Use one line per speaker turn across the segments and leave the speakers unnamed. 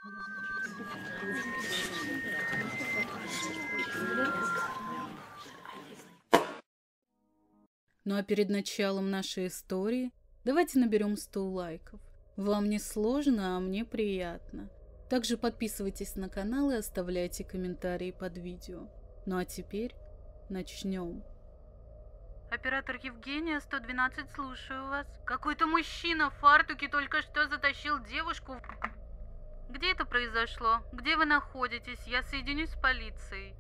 Ну а перед началом нашей истории давайте наберем 100 лайков. Вам не сложно, а мне приятно. Также подписывайтесь на канал и оставляйте комментарии под видео. Ну а теперь начнем. Оператор Евгения, 112, слушаю вас. Какой-то мужчина в фартуке только что затащил девушку. Где это произошло? Где вы находитесь? Я соединюсь с полицией.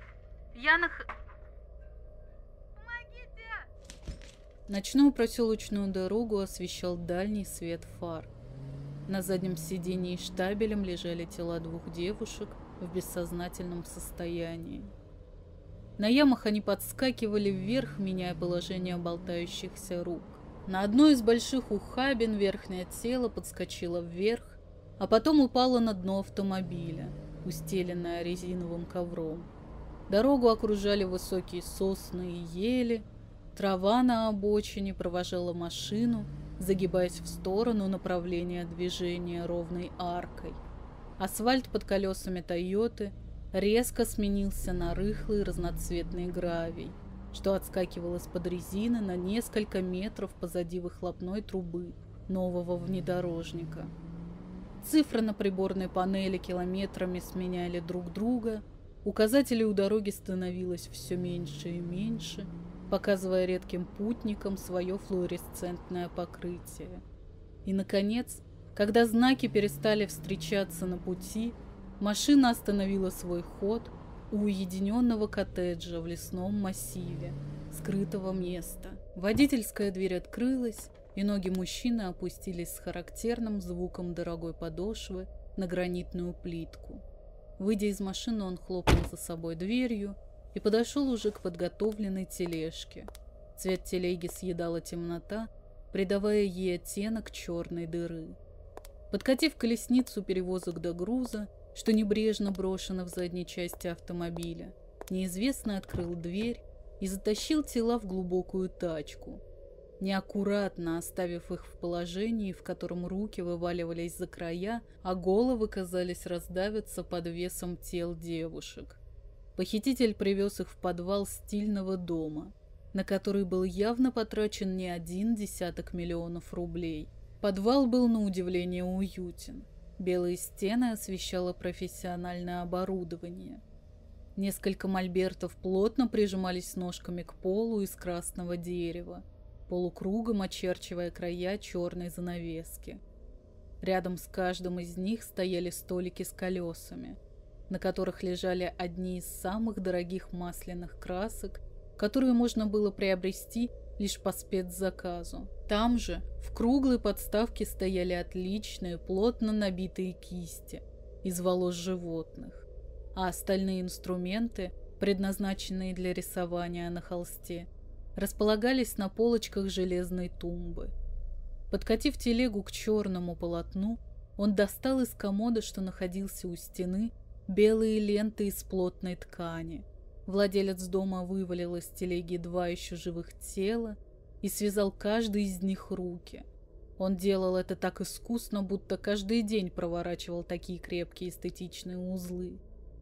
Ночную проселочную дорогу освещал дальний свет фар. На заднем сиденье штабелем лежали тела двух девушек в бессознательном состоянии. На ямах они подскакивали вверх, меняя положение болтающихся рук. На одной из больших ухабин верхнее тело подскочило вверх, а потом упало на дно автомобиля, устеленное резиновым ковром. Дорогу окружали высокие сосны и ели. Трава на обочине провожала машину, загибаясь в сторону направления движения ровной аркой. Асфальт под колесами «Тойоты» резко сменился на рыхлый разноцветный гравий, что отскакивал из-под резины на несколько метров позади выхлопной трубы нового внедорожника. Цифры на приборной панели километрами сменяли друг друга, указателей у дороги становилось все меньше и меньше, показывая редким путникам свое флуоресцентное покрытие. И, наконец, когда знаки перестали встречаться на пути, машина остановила свой ход у уединенного коттеджа в лесном массиве, скрытого места. Водительская дверь открылась, и ноги мужчины опустились с характерным звуком дорогой подошвы на гранитную плитку. Выйдя из машины, он хлопнул за собой дверью и подошел уже к подготовленной тележке. Цвет телеги съедала темнота, придавая ей оттенок черной дыры. Подкатив колесницу перевозок до груза, что небрежно брошено в задней части автомобиля, неизвестный открыл дверь и затащил тела в глубокую тачку, неаккуратно оставив их в положении, в котором руки вываливались за края, а головы, казались, раздавятся под весом тел девушек. Похититель привез их в подвал стильного дома, на который был явно потрачен не 1 миллион рублей. Подвал был на удивление уютен. Белые стены освещало профессиональное оборудование. Несколько мольбертов плотно прижимались ножками к полу из красного дерева, полукругом очерчивая края черной занавески. Рядом с каждым из них стояли столики с колесами, на которых лежали одни из самых дорогих масляных красок, которые можно было приобрести лишь по спецзаказу. Там же в круглой подставке стояли отличные, плотно набитые кисти из волос животных, а остальные инструменты, предназначенные для рисования на холсте, располагались на полочках железной тумбы. Подкатив телегу к черному полотну, он достал из комода, что находился у стены, белые ленты из плотной ткани. Владелец дома вывалил из телеги 2 еще живых тела и связал каждый из них руки. Он делал это так искусно, будто каждый день проворачивал такие крепкие эстетичные узлы.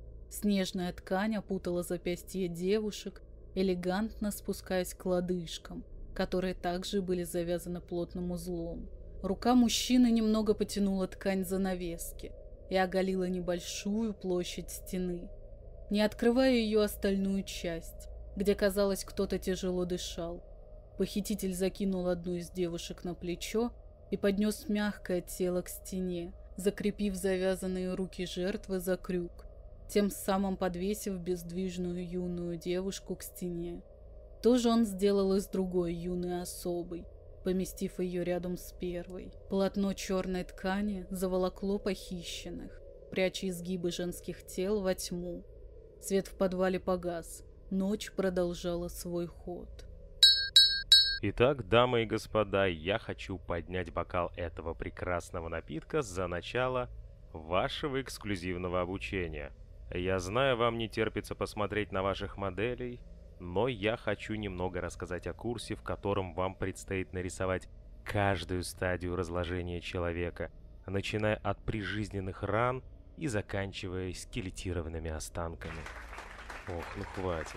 Снежная ткань опутала запястья девушек, элегантно спускаясь к лодыжкам, которые также были завязаны плотным узлом. Рука мужчины немного потянула ткань занавески и оголила небольшую площадь стены, не открывая ее остальную часть, где, казалось, кто-то тяжело дышал. Похититель закинул одну из девушек на плечо и поднес мягкое тело к стене, закрепив завязанные руки жертвы за крюк, тем самым подвесив бездвижную юную девушку к стене. То же он сделал и с другой юной особой, поместив ее рядом с первой. Полотно черной ткани заволокло похищенных, пряча изгибы женских тел во тьму. Свет в подвале погас, ночь продолжала свой ход.
Итак, дамы и господа, я хочу поднять бокал этого прекрасного напитка за начало вашего эксклюзивного обучения. Я знаю, вам не терпится посмотреть на ваших моделей, но я хочу немного рассказать о курсе, в котором вам предстоит нарисовать каждую стадию разложения человека начиная от прижизненных ран и заканчивая скелетированными останками. Ох, ну хватит.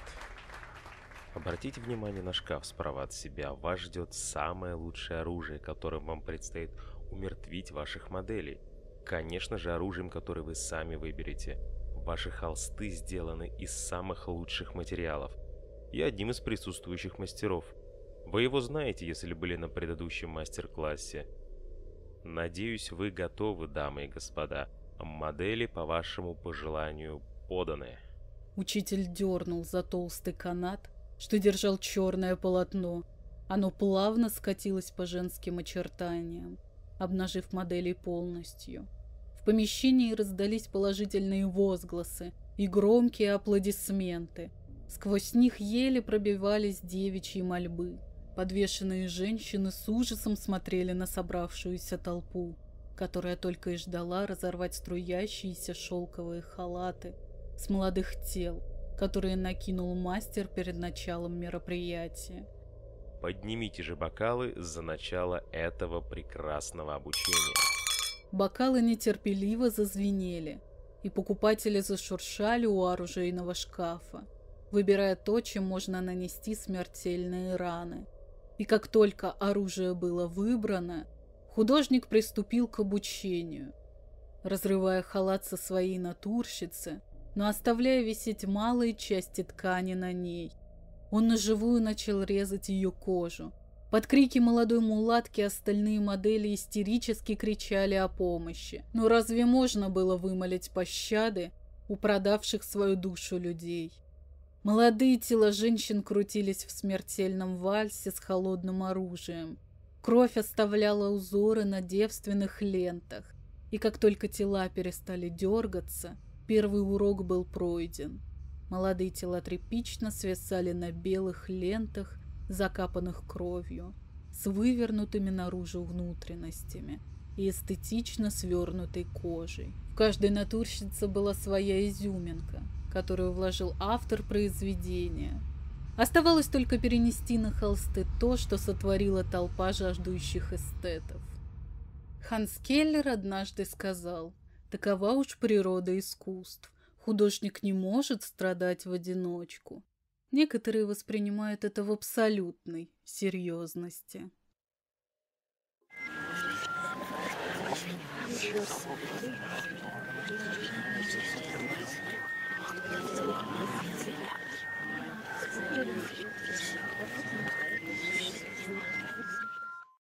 Обратите внимание на шкаф справа от себя. Вас ждет самое лучшее оружие, которым вам предстоит умертвить ваших моделей. Конечно же, оружием, которое вы сами выберете. Ваши холсты сделаны из самых лучших материалов. И одним из присутствующих мастеров. Вы его знаете, если были на предыдущем мастер-классе. Надеюсь, вы готовы, дамы и господа. Модели по вашему пожеланию поданы.
Учитель дернул за толстый канат, что держал черное полотно. Оно плавно скатилось по женским очертаниям, обнажив моделей полностью. В помещении раздались положительные возгласы и громкие аплодисменты. Сквозь них еле пробивались девичьи мольбы. Подвешенные женщины с ужасом смотрели на собравшуюся толпу, которая только и ждала разорвать струящиеся шелковые халаты с молодых тел, которые накинул мастер перед началом мероприятия.
Поднимите же бокалы за начало этого прекрасного обучения.
Бокалы нетерпеливо зазвенели, и покупатели зашуршали у оружейного шкафа, выбирая то, чем можно нанести смертельные раны. И как только оружие было выбрано, художник приступил к обучению, разрывая халат со своей натурщицы, но оставляя висеть малые части ткани на ней. Он наживую начал резать ее кожу. Под крики молодой мулатки остальные модели истерически кричали о помощи. Но разве можно было вымолить пощады у продавших свою душу людей? Молодые тела женщин крутились в смертельном вальсе с холодным оружием. Кровь оставляла узоры на девственных лентах, и как только тела перестали дергаться, первый урок был пройден. Молодые тела тряпично свисали на белых лентах, закапанных кровью, с вывернутыми наружу внутренностями и эстетично свернутой кожей. В каждой натурщице была своя изюминка, которую вложил автор произведения. Оставалось только перенести на холсты то, что сотворила толпа жаждущих эстетов. Ханс Келлер однажды сказал: «Такова уж природа искусств. Художник не может страдать в одиночку». Некоторые воспринимают это в абсолютной серьезности.
Thank you.